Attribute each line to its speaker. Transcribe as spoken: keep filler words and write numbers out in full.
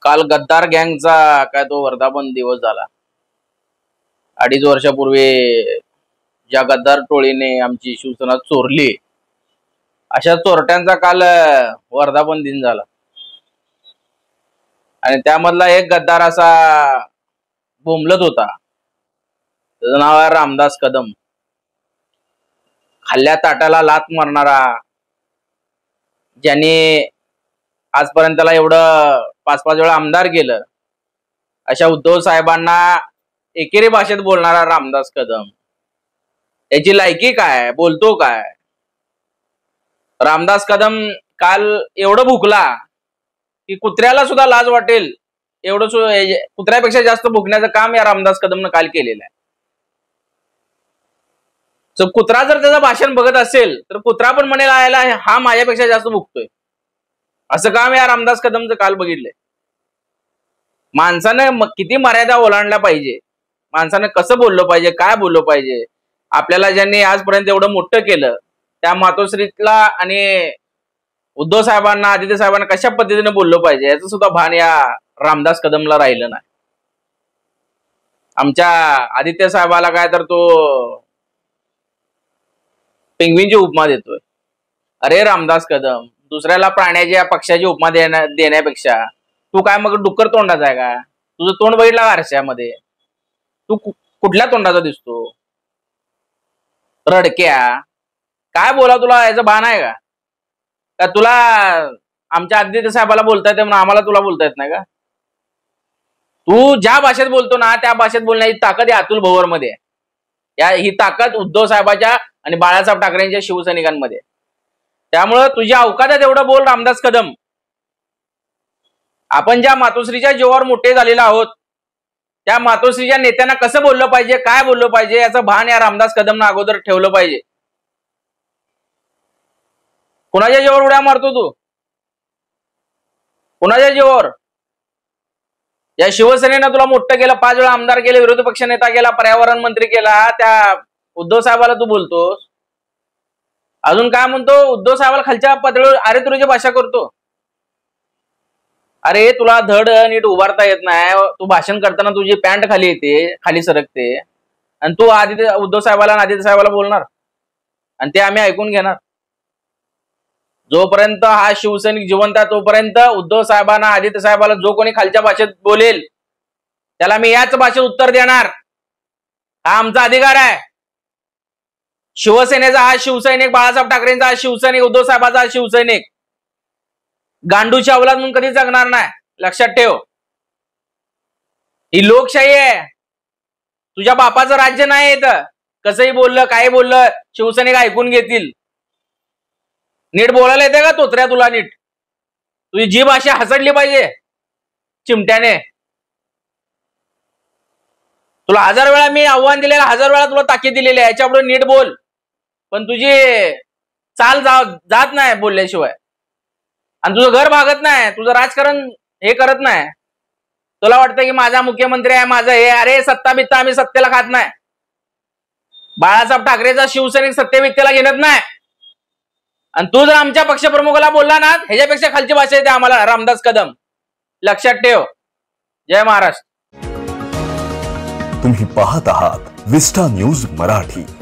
Speaker 1: काल गद्दार गँगचा काय तो वर्धापन दिवस झाला। अडीच वर्षापूर्वी ज्या गद्दार टोळीने आमची शिवसेना चोरली अशा चोरट्यांचा काल वर्धापन दिन झाला आणि त्यामधला एक गद्दार असा बोंबलत होता, त्याचं नाव आहे रामदास कदम। खाल्ल्या ताटाला लात मारणारा, ज्यांनी आजपर्यंत त्याला एवढं पाच पाच वेळा आमदार केलं, अशा उद्धव साहेबांना एकेरी भाषेत बोलणारा रामदास कदम, याची लायकी काय, बोलतो काय? रामदास कदम काल एवढं भुकला की कुत्र्याला सुद्धा लाज वाटेल एवढं, कुत्र्यापेक्षा जास्त भुकण्याचं काम या रामदास कदमनं काल केलेलं आहे। तर कुत्रा जर त्याचं भाषण बघत असेल तर कुत्रा पण म्हणेल आयला हा माझ्यापेक्षा जास्त भुकतोय, असं काम या रामदास कदमचं काल बघितलंय। माणसानं किती मर्यादा ओलांडल्या पाहिजे, माणसानं कसं बोललं पाहिजे, काय बोललं पाहिजे, आपल्याला ज्यांनी आजपर्यंत एवढं मोठं केलं त्या मातोश्रीला आणि उद्धव साहेबांना, आदित्य साहेबांना कशा पद्धतीने बोललं पाहिजे याचं सुद्धा भान या रामदास कदमला राहिलं नाही। आमच्या आदित्य साहेबाला काय तर तो पेंग्विनची उपमा देतोय। अरे रामदास कदम, दुसऱ्याला प्राण्याच्या पक्षाची उपमा देण्या देण्यापेक्षा तू काय मग डुक्कर तोंडाचा आहे का? तुझं तोंड बघितलं आरशामध्ये, तू कुठल्या तोंडाचा दिसतो? रडक्या, काय बोला, तुला याचं भान आहे का? का तुला आमच्या आदित्य साहेबाला बोलता येते म्हणून आम्हाला तुला बोलता येत नाही का? तू ज्या भाषेत बोलतो ना त्या भाषेत बोलण्याची ताकद या अतुल भोवर मध्ये, या ही ताकद उद्धव साहेबाच्या आणि बाळासाहेब ठाकरेंच्या शिवसैनिकांमध्ये। त्यामुळं तुझ्या अवकाशात एवढं बोल रामदास कदम। आपण ज्या मातोश्रीच्या जीवावर मोठे झालेलो आहोत, त्या मातोश्रीच्या नेत्यांना कसं बोललं पाहिजे, काय बोललं पाहिजे याचं भान या रामदास कदमनं अगोदर ठेवलं पाहिजे। कुणाच्या जीवावर उड्या मारतो तू? कुणाच्या जीवावर? या शिवसेनेनं तुला मोठं केलं, पाच वेळा आमदार केले, विरोधी पक्ष नेता केला, पर्यावरण मंत्री केला, त्या उद्धव साहेबाला तू बोलतोस। अजून काय म्हणतो? उद्धव साहेबाला खालच्या पातळीवर अरे तुझी भाषा करतो। अरे तुला धड नीट उभारता येत नाही, तू भाषण करताना तुझी पॅन्ट खाली येते, खाली सरकते, आणि तू आदित्य उद्धव साहेबाला आणि आदित्य साहेबाला बोलणार आणि ते आम्ही ऐकून घेणार। जोपर्यंत हा शिवसैनिक जिवंत आहे तोपर्यंत उद्धव साहेबांना, आदित्य साहेबाला जो कोणी खालच्या भाषेत बोलेल त्याला मी याच भाषेत उत्तर देणार। हा आमचा अधिकार आहे। शिवसेनेचा हा शिवसैनिक, बाळासाहेब ठाकरेंचा हा शिवसैनिक, उद्धव साहेबांचा हा शिवसैनिक गांडूची अवलाद म्हणून कधी जगणार नाही, लक्षात ठेव। ही लोकशाही आहे, तुझ्या बापाचं राज्य नाही येतं। कसंही बोललं, काही बोललं शिवसैनिक ऐकून घेतील। नीट बोलायला येते का तोत्र्या तुला? नीट तुझी जी भाषा हसडली पाहिजे चिमट्याने। तुला हजार वेळा मी आव्हान दिलेलं, हजार वेळा तुला ताकीद दिलेली आहे, याच्यापुढे नीट बोल, पण तुझी चाल जात नाही बोलल्याशिवाय, आणि तुझं घर भागत नाही, तुझं राजकारण हे करत नाही। तुला वाटतं की माझा मुख्यमंत्री आहे, माझं हे, अरे सत्ता बित्ता आम्ही सत्तेला खात नाही। बाळासाहेब ठाकरेचा शिवसैनिक सत्तेवित्तेला घेणत नाही, आणि तू जर आमच्या पक्षप्रमुखाला बोलला ना ह्याच्यापेक्षा खालची भाषा येते आम्हाला रामदास कदम, लक्षात ठेव। जय महाराष्ट्र।
Speaker 2: तुम्ही पाहत आहात विस्टा न्यूज मराठी।